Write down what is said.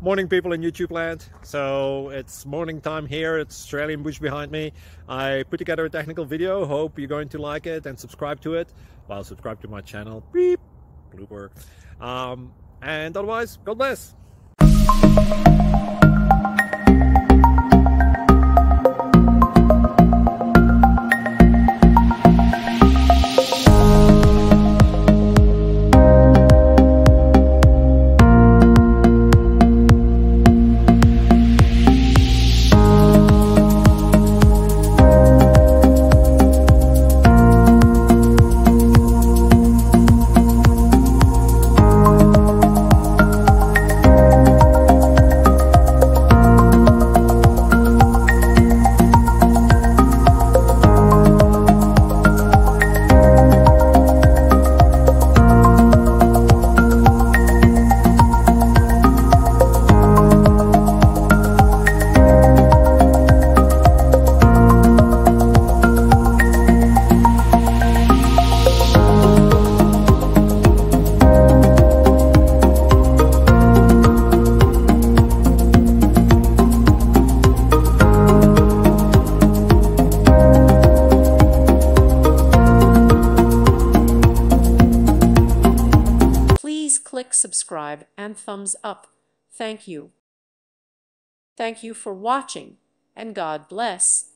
Morning, people in YouTube land. So it's morning time here. It's Australian bush behind me. I put together a technical video. Hope you're going to like it and subscribe to it. Well, subscribe to my channel. Beep. Blooper. And otherwise, God bless. Click subscribe and thumbs up. Thank you. Thank you for watching, and God bless.